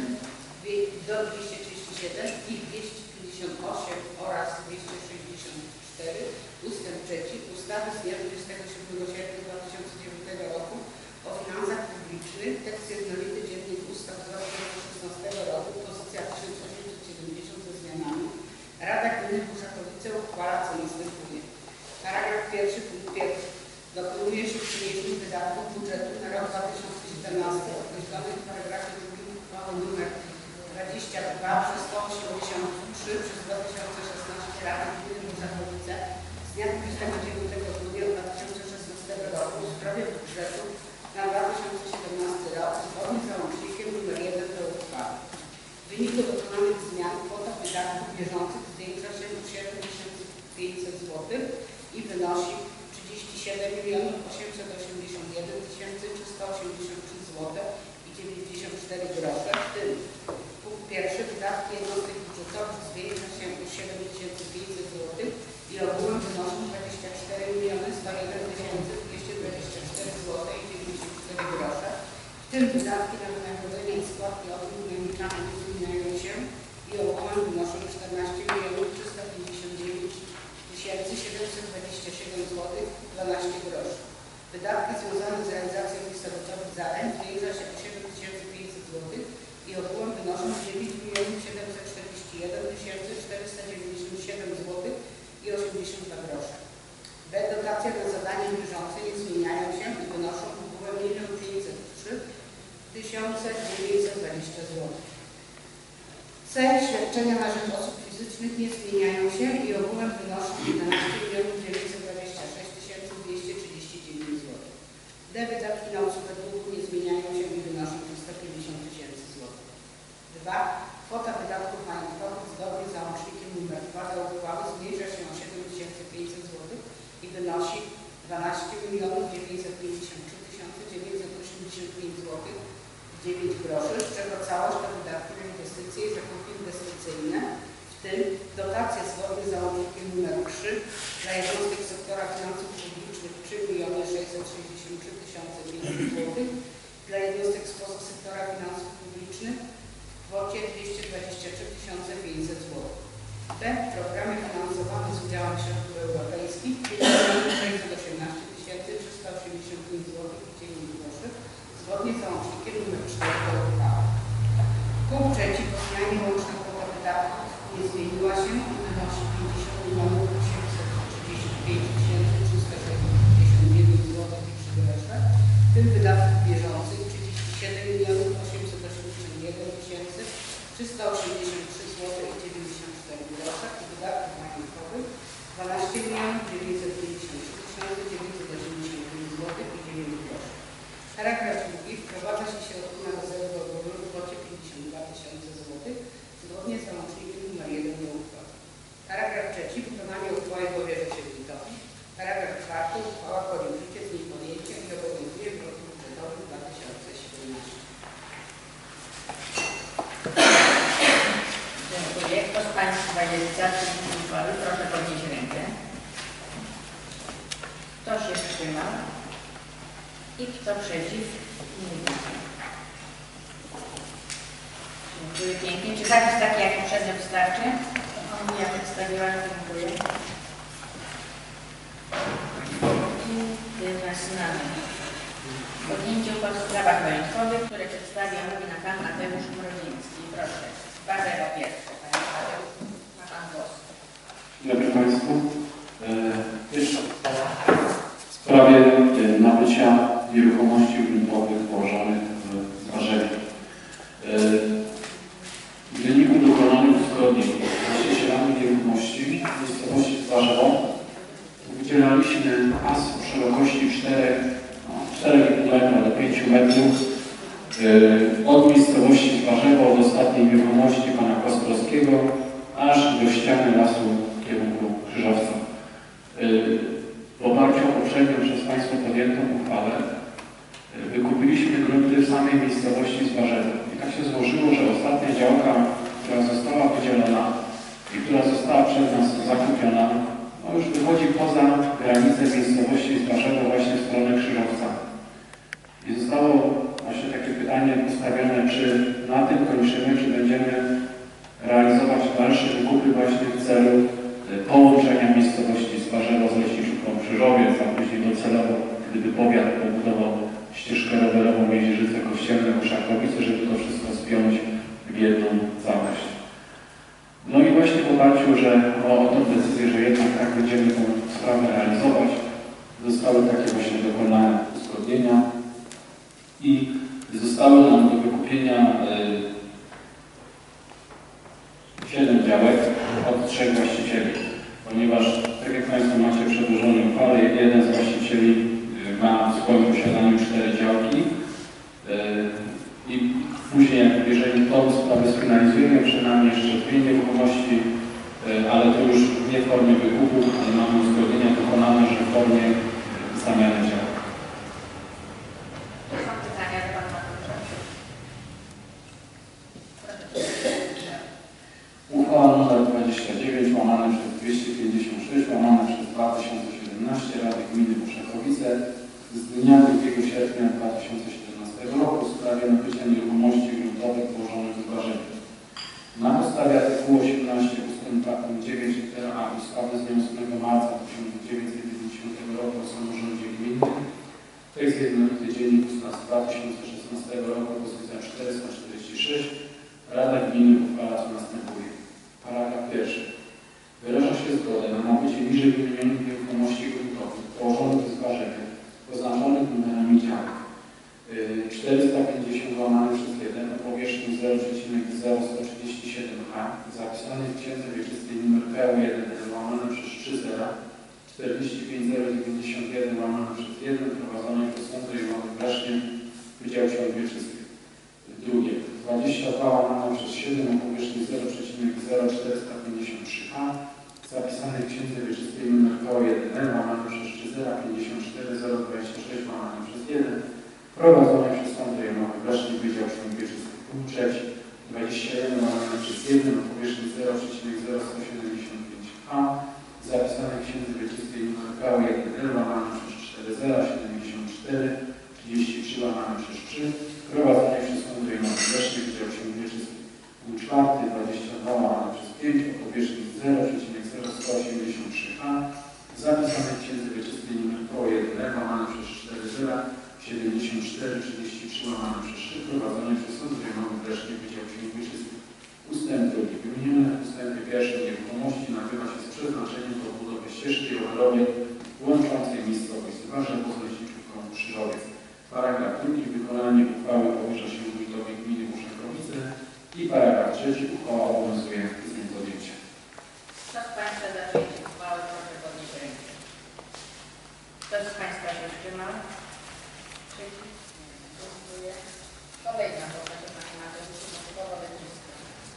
do dwieście trzydzieści siedem i dwieście pięćdziesiąt osiem oraz dwieście sześćdziesiąt cztery ustęp trzeci ustawy z dnia dwudziestego siódmego sierpnia dwa tysiące dziewiątego roku o finansach publicznych, tekst jednolity dziennych ustaw z dwa tysiące szesnastego roku, pozycja tysiąc osiemset siedemdziesiąt ze zmianami. Rada Gminy Buszakowice uchwala, co następuje. Paragraf pierwszy, punkt pierwszy. Dokonuje się przeniesień wydatków budżetu na rok dwa tysiące siedemnasty określonych w paragrafie drugim uchwały nr dwadzieścia dwa przez sto osiemdziesiąt trzy przez dwa tysiące szesnaście Rady Gminy Buszakowice z dnia dwudziestego dziewiątego grudnia dwa tysiące szesnastego roku w sprawie budżetu na dwa tysiące siedemnasty rok zgodnie z załącznikiem nr jeden do uchwały. W wyniku dokonanych zmian kwota wydatków bieżących zwiększa się o siedem tysięcy pięćset złotych i wynosi trzydzieści siedem milionów osiemset osiemdziesiąt jeden tysięcy trzysta osiemdziesiąt trzy złote i dziewięćdziesiąt cztery grosze, w tym punkt pierwszy wydatki jednostek budżetowych zwiększa się o siedem tysięcy pięćset złotych i ogółem wynoszą dwadzieścia cztery miliony sto jeden tysięcy dwieście dwadzieścia cztery złote i dziewięćdziesiąt cztery grosze, w tym wydatki na wynagrodzenie i składki od urzędniczane nie zmieniają się i ogółem wynoszą czternaście milionów trzysta pięćdziesiąt dziewięć tysięcy siedemset dwadzieścia siedem złotych dwanaście groszy. Wydatki związane z realizacją listowcowych zadań zwiększa się o siedem tysięcy pięćset złotych i ogółem wynoszą dziewięć milionów siedemset czterdzieści jeden tysięcy czterysta dziewięćdziesiąt siedem złotych i osiemdziesiąt dwa grosze. B. Dotacje na zadania bieżące nie zmieniają się i wynoszą ogółem milion pięćset trzy tysiące dziewięćset dwadzieścia złotych. C. Świadczenia na rzecz osób fizycznych nie zmieniają się i ogółem wynoszą jedenaście milionów dziewięćset dwadzieścia sześć tysięcy dwieście trzydzieści dziewięć złotych. D. Wydatki na usługę długu nie zmieniają się i wynoszą trzysta pięćdziesiąt tysięcy złotych. dwa. Kwota wydatków majątkowych zgodnie z załącznikiem nr dwa do uchwały zmniejsza się o siedem tysięcy pięćset złotych i wynosi dwanaście milionów dziewięćset pięćdziesiąt trzy tysiące dziewięćset osiemdziesiąt pięć złotych dziewięć groszy, z czego całość to wydatki na inwestycje i zakupy inwestycyjne, w tym dotacje zgodnie z załącznikiem nr trzy dla jednostek sektora finansów publicznych trzy miliony sześćset sześćdziesiąt trzy tysiące pięćset złotych, dla jednostek spoza sektora finansów publicznych w kwocie dwieście dwadzieścia trzy tysiące pięćset złotych. B. Programy finansowane z udziałem środków europejskich pięć milionów sześćset osiemnaście tysięcy trzysta osiemdziesiąt pięć złotych i dziewięć groszy zgodnie z załącznikiem nr cztery do uchwały. Punkt trzeci. Po zmianie łączna kwota wydatków nie zmieniła się i wynosi pięćdziesiąt milionów osiemset trzydzieści pięć tysięcy trzysta sześćdziesiąt dziewięć złotych i trzy grosze, w tym wydatków bieżących trzydzieści siedem milionów osiemset osiemdziesiąt jeden tysięcy trzysta osiemdziesiąt trzy złote i dziewięćdziesiąt cztery grosze i wydatków majątkowych dwanaście milionów dziewięćset pięćdziesiąt trzy tysiące dziewięćset osiemdziesiąt pięć złotych i dziewięć groszy. Paragraf drugi. Wprowadza się środki na rezerwę ogólną w kwocie pięćdziesiąt dwa tysiące złotych zgodnie z załącznikiem nr jeden do uchwały. Paragraf trzeci. Wykonanie uchwały powierza się wójtowi. Paragraf czwarty. Uchwała podjąć życie z niej podjęciem i obowiązuje w roku budżetowym dwa tysiące siedemnastym. Dziękuję. Kto z Państwa jest za przyjęciem uchwały, proszę podnieść rękę. Kto się wstrzymał? I kto przeciw? Nie widzę. Dziękuję pięknie. Czy zapis taki jak poprzednio wystarczy? On ja przedstawiłam. Dziękuję. I teraz mamy podjęcie uchwał w sprawach majątkowych, które przedstawia mówi na Pan Mateusz Mroziński. Proszę. Bardzo pierwsze. Panie Mateusz. Państwu. Pierwsza w sprawie nabycia nieruchomości gruntowych położonych w Zbarzewie. W wyniku dokonanych uzgodnień z właścicielami nieruchomości w miejscowości Zbarzewo wydzielaliśmy pas o szerokości czterech i pół metra do pięciu metrów od miejscowości Zbarzewo, od ostatniej nieruchomości pana Kostrowskiego, aż do ściany lasu w kierunku Krzyżowca. W oparciu o poprzednią przez Państwa podjętą uchwałę wykupiliśmy grunty w samej miejscowości Zbarzewo. I tak się złożyło, że ostatnia działka, która została wydzielona i która została przez nas zakupiona, no już wychodzi poza granicę miejscowości Zbarzewo, właśnie w stronę Krzyżowca. I zostało właśnie takie pytanie postawione, czy na tym kończymy, czy będziemy realizować dalsze wykupy właśnie w celu połączenia miejscowości Zbarzewo z leśniczówką Krzyżowiec, a później docelowo, gdyby powiat pobudował ścieżkę rowerową Mieździerzyce Kościelne Uszakowice, żeby to wszystko spiąć w jedną całość. No i właśnie w oparciu że, o, o tą decyzję, że jednak tak będziemy tę sprawę realizować, zostały takie właśnie dokonane uzgodnienia i zostały nam do wykupienia siedem działek od trzech właścicieli, ponieważ, tak jak Państwo macie przedłożone uchwale, jeden z właścicieli ma w swoim posiadaniu cztery działki i później, jeżeli tą sprawę sfinalizujemy, przed nami jeszcze dwie nieruchomości, ale to już nie w formie wykupu, ale mamy uzgodnienia dokonane, że w formie zamiany działek. To są pytania do Pana Przewodniczącego. Uchwała nr dwadzieścia dziewięć łamane przez dwieście pięćdziesiąt sześć łamane przez dwa tysiące siedemnaście Rady Gminy Buszakowice z dnia drugiego sierpnia dwa tysiące siedemnastego roku w sprawie nabycia nieruchomości gruntowych położonych w Zbarzewie. Na podstawie artykułu osiemnastego ustęp dwa punkt dziewięć litera A ustawy z dnia ósmego marca tysiąc dziewięćset dziewięćdziesiątego roku o samorządzie gminnym, to jest jednolity dziennik ustaw z dwa tysiące szesnastego roku, pozycja czterysta czterdzieści sześć, Rada Gminy uchwala co następuje. Paragraf pierwszy. Wyraża się zgodę na nabycie niżej wymienionych nieruchomości gruntowych położonych w Zbarzewie, oznaczonych numerami działek czterysta pięćdziesiąt łamane przez jeden o powierzchni zero przecinek zero sto trzydzieści siedem ha, zapisanej w księdze wieczystej nr P U jeden łamane przez trzy zera, czterdzieści pięć zero dziewięćdziesiąt jeden łamane przez jeden, prowadzonej przez Sąd Rejonowy w Lesznie, Wydział Ksiąg Wieczystych. Drugie. dwadzieścia dwa łamane przez siedem o powierzchni zero przecinek zero czterysta pięćdziesiąt trzy ha, zapisanej w księdze wieczystej nr P O jeden łamane przez trzy zera pięćdziesiąt cztery zero dwadzieścia sześć łamane przez jeden, prowadzone przez Sąd Rejonowy w Lesznie, Wydział Ksiąg Wieczystych. Punkt trzeci. dwadzieścia jeden łamane przez jeden o powierzchni zero przecinek zero sto siedemdziesiąt pięć ha, zapisanej w księdze wieczystej nr P O jeden łamane przez cztery zera siedemdziesiąt cztery trzydzieści trzy łamane przez trzy, prowadzonej przez Sąd Rejonowy w Lesznie, Wydział Ksiąg Wieczystych. Punkt czwarty. dwadzieścia dwa łamane przez pięć o powierzchni zero przecinek zero sto osiemdziesiąt trzy ha, zapisanej w księdze wieczystej nr P O jeden łamane przez cztery zera siedemdziesiąt cztery trzydzieści trzy łamane przez trzy, prowadzonej przez Sąd Rejonowy w Lesznie, Wydział Ksiąg Wieczystych. Ustęp drugi. Wymienione w ustępie pierwszym nieruchomości nabywa się z przeznaczeniem do budowy ścieżki rowerowej łączącej miejscowość Zbarzewo z leśniczówką Krzyżowiec. Paragraf drugi. Wykonanie uchwały powierza się wójtowi gminy Buszakowice. I paragraf trzeci. Uchwała obowiązuje z dniem podjęcia. Kto z Państwa za przyjęciem uchwały, proszę podnieść rękę. Kto z Państwa się wstrzymał? Przeciw? Dziękuję. Kolejna proszę Pani Mateuszu, Motywowa Wędrzyska.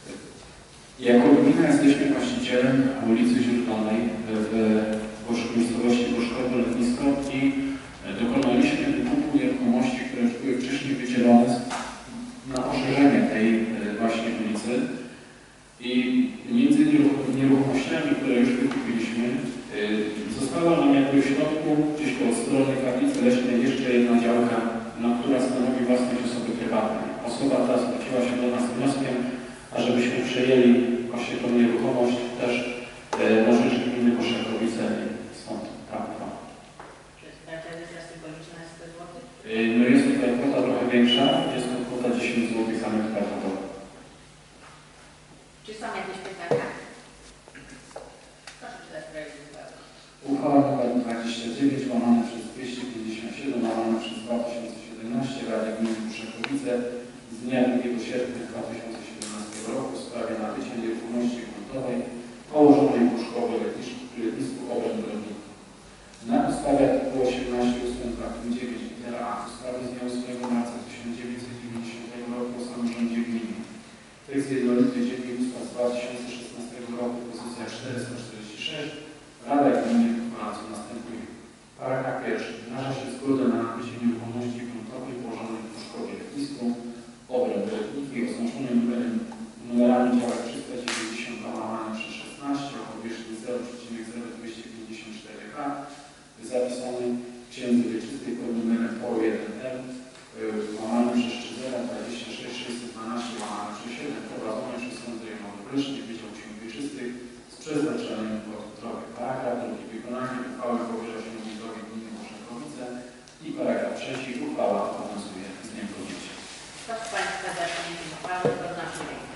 Jako gmina jesteśmy właścicielem ulicy Źródlonej w miejscowości Boszkowo Letnisko i dokonaliśmy wykupu nieruchomości, które już były wcześniej wydzielone na poszerzenie tej właśnie ulicy i między nieruchomościami, które już wykupiliśmy, została nam jakby w środku, gdzieś po stronie kaplicy leśnej jeszcze jedna działka, na która stanowi własność osoby prywatnej. Osoba ta zwróciła się do nas z wnioskiem, ażebyśmy przejęli właśnie tą nieruchomość też na rzecz gminy Buszakowice i stąd ta uchwała. Czy ta symboliczna jest sto złotych? No jest tutaj kwota trochę większa, jest to kwota dziesięć złotych za metr kwadratowy. Czy są jakieś pytania? Proszę czytać. projekt uchwały. Uchwała nr dwadzieścia dziewięć łamane przez dwieście pięćdziesiąt siedem łamane przez dwa tysiące siedemnaście Rady Gminy Buszakowice z dnia drugiego sierpnia dwa tysiące siedemnastego roku w sprawie nabycia nieruchomości gruntowej położonej w Buszkowie letnisku obręb rolników. Na podstawie artykułu osiemnastego ustęp dwa punkt dziewięć litera A ustawy z dnia ósmego marca tysiąc dziewięćset dziewięćdziesiątego roku o samorządzie gminy. Tekst jednolity dziennik ustaw z dwa tysiące szesnastego roku, pozycja czterysta czterdzieści sześć. Rada Gminy uchwala co następuje. Paragraf pierwszy. Wyraża się zgodę na nabycie nieruchomości gruntowej położonej w Buszkowie letnisku obręb rolniki oznaczonym numerem, numerami działek trzysta dziewięćdziesiąt dwa łamane przez szesnaście o powierzchni zero przecinek zero dwieście pięćdziesiąt cztery ha zapisany w księdze wieczystej pod numerem P O jeden L łamane przez trzy zero dwadzieścia sześć sześćset dwanaście łamane przez siedem prowadzone przez Sąd Rejonowy w Lesznie, Wydział Ksiąg Wieczystych z przeznaczeniem pod drogę. Paragraf drugi. Wykonanie uchwały powierza się Wójtowi Gminy Buszakowice i paragraf trzeci. Uchwała obowiązuje z dniem podjęcia. Kto z Państwa za przyjęciem uchwały podnosi rękę?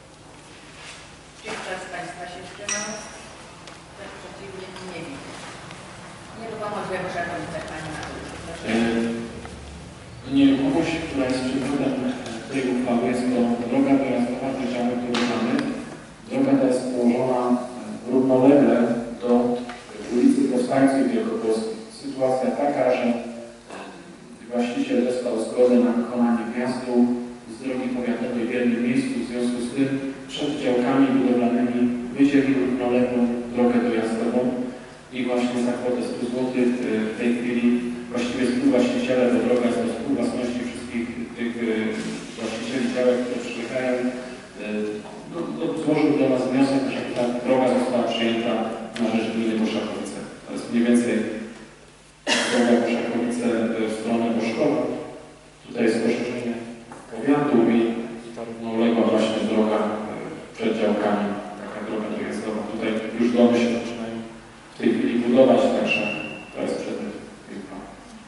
Czy ktoś z Państwa się wstrzymał? Tak przeciwnie nie widzę. Nieruchomość we Buszakowicach, Pani Mateuszu, proszę. Nieruchomość, która jest przedmiotem tej uchwały, jest to droga dojazdowa do działek budowlanych. Droga ta jest położona równolegle do ulicy Powstańców Wielkopolskich. Sytuacja taka, że właściciel dostał zgodę na wykonanie wjazdu z drogi powiatowej w jednym miejscu, w związku z tym przed działkami budowlanymi wydzielił równoległą drogę dojazdową i właśnie za kwotę stu złotych w tej chwili właściwie współwłaściciele, bo droga jest do współwłasności wszystkich tych właścicieli działek, które przyjechają, no, no, złożył do nas wniosek, że ta droga została przyjęta na rzecz gminy Buszakowice. To jest mniej więcej droga Buszakowice w stronę Boszkowa. Tutaj jest poszerzenie powiatu i ta równoległa właśnie droga przed działkami, taka droga dojazdowa. Tutaj już domy się zaczynają w tej chwili budować, także to jest przedmiot tej uchwały.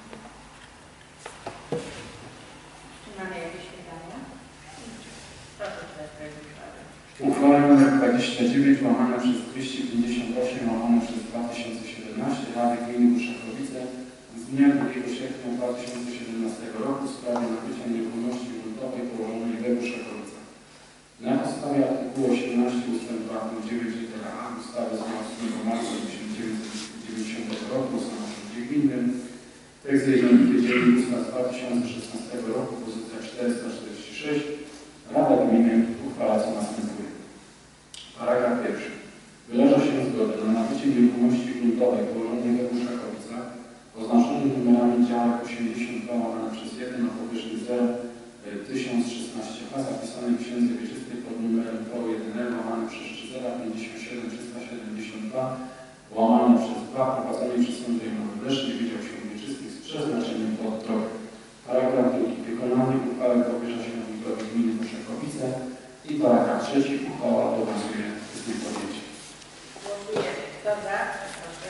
Czy mamy jakieś pytania? Proszę czytać projekt uchwały. Uchwała nr dwadzieścia dziewięć łamane przez dwieście pięćdziesiąt osiem łamane przez dwa tysiące siedemnaście Rady Gminy Buszakowice z dnia drugiego sierpnia dwa tysiące siedemnastego roku w sprawie nabycia nieruchomości gruntowej położonej we Buszakowicach. Na podstawie artykułu osiemnastego ustęp dwa punkt dziewięć litera A ustawy z dnia ósmego marca tysiąc dziewięćset dziewięćdziesiątego roku o samorządzie gminnym. Tekst jednolity dziennik ustaw z dwa tysiące szesnastego roku, pozycja czterysta czterdzieści sześć. Rada Gminy uchwala co następuje. Paragraf pierwszy. Wyraża się zgodę na nabycie nieruchomości gruntowej położonej we Buszakowicach oznaczonych numerami działek osiemdziesiąt dwa łamane przez jeden o powierzchni zero tysiąc szesnaście ha zapisanej w księdze wieczystej pod numerem P O jeden L łamane przez trzy zero pięćdziesiąt siedem trzysta siedemdziesiąt dwa łamane przez dwa prowadzonej przez Sąd Rejonowy w Lesznie, Wydział Ksiąg Wieczystych z przeznaczeniem pod drogę. Paragraf drugi. Wykonanie uchwały powierza się Wójtowi Gminy Buszakowice i paragraf trzeci. Uchwała obowiązuje z dniem podjęcia. Głosujemy. Kto za? Proszę.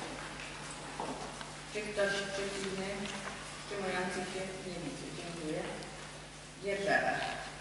Czy ktoś przeciwny? Wstrzymujący się? Nie widzę. Dziękuję. Dzierżawa.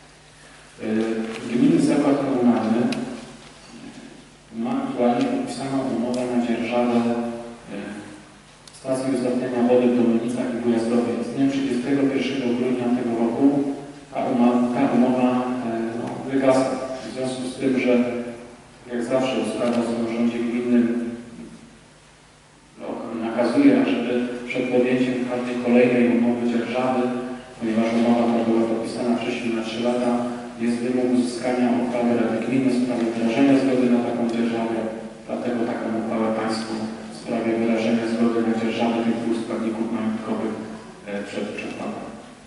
Gminy Zakład Komunalny ma aktualnie podpisaną umowę na dzierżawę stacji uzdatniania wody w Dominicach i Wujazdowie. Z dniem trzydziestego pierwszego grudnia tego roku ta umowa, ta umowa no, wygasa. W związku z tym, że jak zawsze ustawa o samorządzie gminnym no, nakazuje, żeby przed podjęciem każdej kolejnej umowy dzierżawy, ponieważ umowa ta była podpisana wcześniej na trzy lata, jest wymóg uzyskania uchwały Rady Gminy w sprawie wyrażenia zgody na taką dzierżawę. Dlatego taką uchwałę Państwu w sprawie wyrażenia zgody na dzierżawę tych dwóch składników majątkowych e, przed przedkładam.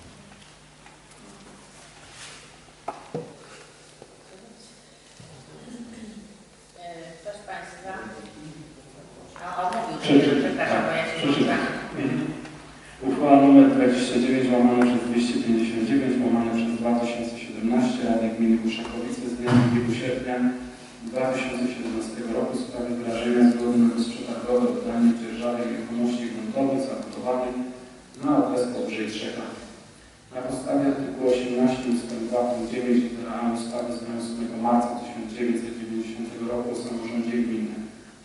Kto z Państwa? A omówił, przepraszam, bo ja się przeczytam. Uchwała nr dwadzieścia dziewięć łamane przez dwieście pięćdziesiąt dziewięć łamane przez dwa tysiące siedemnaście Rady Gminy Buszakowice z dnia drugiego sierpnia dwa tysiące siedemnastego roku w sprawie wyrażenia zgody na bezprzetargowe oddanie w dzierżawie nieruchomości gruntowych zabudowanych na okres powyżej trzech lat. Na podstawie artykułu osiemnastego ustęp dwa punkt dziewięć litera A ustawy z dnia ósmego marca tysiąc dziewięćset dziewięćdziesiątego roku o samorządzie gminnym.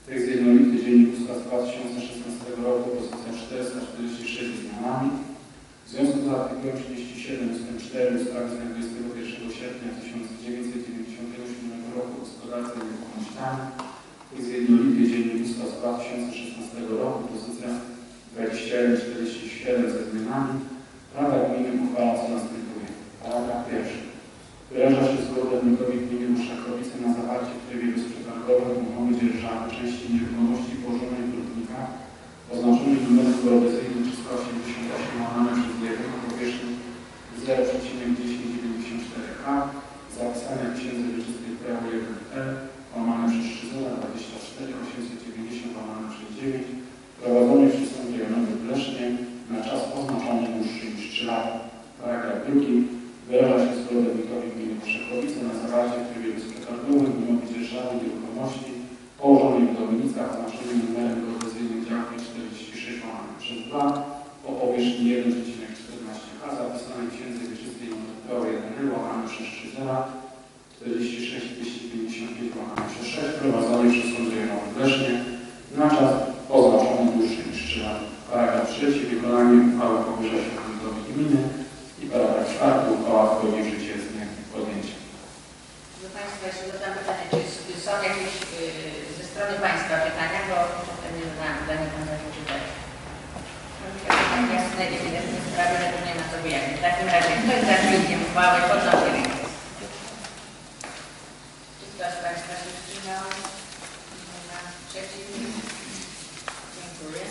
Tekst jednolity Dziennik Ustaw z dwa tysiące szesnastego roku, pozycja czterysta czterdzieści sześć z zmianami. W związku z artykułem trzydzieści siedem ust. cztery ustawy z dnia dwudziestego pierwszego sierpnia tysiąc dziewięćset dziewięćdziesiątego siódmego roku o gospodarce nieruchomościami. Tekst jednolity Dziennik Ustaw z dwa tysiące szesnastego roku, pozycja dwadzieścia jeden czterdzieści siedem ze zmianami. Rada Gminy uchwala, co następuje. Paragraf pierwszy. Wyraża się zgodę wójtowi gminy Muszakowice na zawarcie w trybie bezprzetargowym umowy dzierżawy części nieruchomości położonej w Rudnikach oznaczonej numerem geodezyjnym trzysta osiemdziesiąt osiem łamane przez jeden o powierzchni zero przecinek tysiąc dziewięćdziesiąt cztery ha zapisane w księdze wieczystej prawo jeden L łamane przez trzy zero dwadzieścia cztery osiemset dziewięćdziesiąt łamane przez dziewięć prowadzone przez sąd rejonowy w Lesznie na czas oznaczony dłuższy niż trzy lata. Paragraf drugi. Wyraża się zgodę wójtowi gminy Muszakowice na zawarcie w trybie bezprzetargowym umowy dzierżawy nieruchomości położonej w Dominicach oznaczonej numerem geodezyjnym działki czterdzieści sześć łamane przez dwa o powierzchni jeden przecinek czternaście ha zapisanej w księdze wieczystej nr P O jeden L łamane przez trzy zero czterdzieści sześć dwieście pięćdziesiąt pięć łamane przez sześć prowadzonej przez sąd rejonowy w Lesznie na czas oznaczony dłuższy niż trzy lata. Paragraf trzeci. Wykonanie uchwały powierza się wójtowi gminy. I paragraf czwarty. Uchwała wchodzi w życie z dniem podjęcia. Proszę Państwa, jeszcze zadam pytanie, czy są jakieś yy, ze strony Państwa pytania, bo pewnie zadałam pytanie Pan zacząć. Jasne, ewidentne sprawy, ale to nie ma co wyjaśnić. W takim razie, kto jest za przyjęciem uchwały, podnosi rękę. Czy ktoś z Państwa się wstrzymał? Nie ma przeciw? Dziękuję.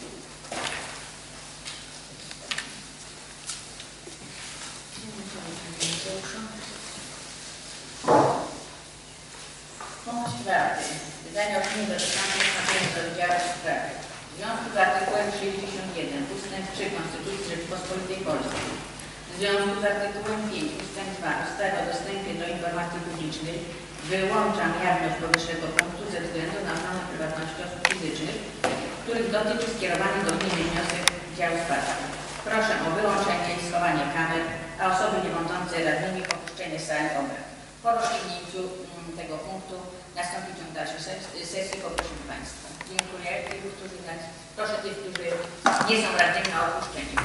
Punkt czwarty. Wydanie opinii dotyczącej wstąpienia do wydziału sprawy. W związku z artykułem sześćdziesiąt jeden ustęp trzy Konstytucji Rzeczypospolitej Polskiej, w związku z artykułem pięć ustęp dwa ustawy o dostępie do informacji publicznej wyłączam jawność powyższego punktu ze względu na ochronę prywatności osób fizycznych, których dotyczy skierowany do gminy wniosek działu sprawy. Proszę o wyłączenie i schowanie kamer, a osoby nie będące radnymi opuszczenie sali obrad. Po rozstrzygnięciu tego punktu nastąpi ciąg dalszej sesji. Poproszę Państwa. Dziękuję. Tych, którzy, proszę tych, którzy nie są radnymi, na opuszczenie.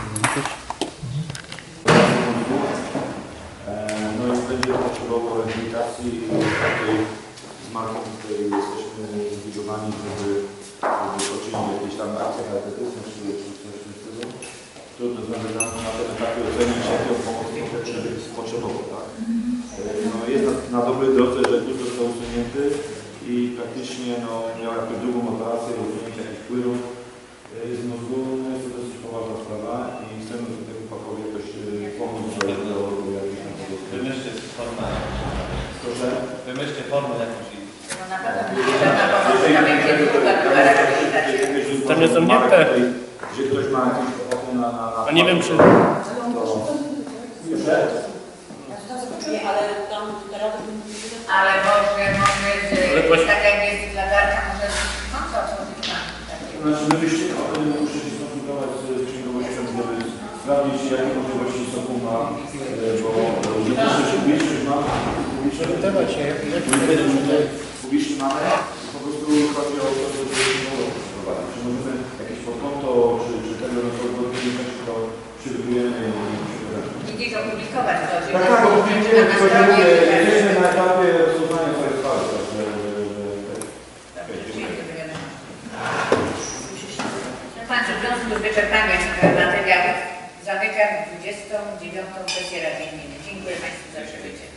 No i będzie potrzebował edukacji takiej z marką, w której jesteśmy zbudowani, żeby, żeby toczyli jakieś tam akcje charytatywne czy coś w tym stylu. Trudno na, na ten etapie ocenić, jaką pomoc potrzebował, tak? No, jest na, na dobrej drodze, że klucz został usunięty i praktycznie no, miał jakąś drugą operację, usunięcie jakichś płynów z mózgu. No, jest to dosyć poważna sprawa i chcemy do tego pakowi jakoś pomóc do jakiejś tam tego. Wymyślcie formę. Proszę? Wymyślcie formę jakąś. No na pewno na pomoc, to będzie długa, długa rehabilitacja. Tam nie są niemte. Że ktoś ma jakieś ochotę na... na, na A nie wiem, czy... Nie, ale tam teraz... Ale może, może, tak jak jest latarka, może, no co, co, Znaczy, my byście muszę się skonsultować z księgowością, żeby sprawdzić, jakie możliwości soku ma, bo publiczność ma, publiczność publiczny mamy, po prostu chodzi o to, żeby prowadzić. Czy możemy jakieś podkonto, czy, czy tego, no to odpowiedniość, to przygotujemy i gdzieś opublikować to, że tak, tak, opublikujemy, jesteśmy na etapie rozpoznania całej sprawy, także... Państwo, w związku z wyczerpaniem materiałów zamykam dwudziestą dziewiątą sesję Rady Gminy. Dziękuję Państwu za przybycie.